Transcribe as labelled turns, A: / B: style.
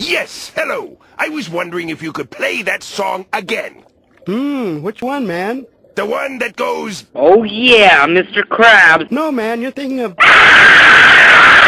A: Yes, hello. I was wondering if you could play that song again.
B: Which one, man?
A: The one that goes...
C: Oh yeah, Mr. Krabs.
B: No, man, you're thinking of...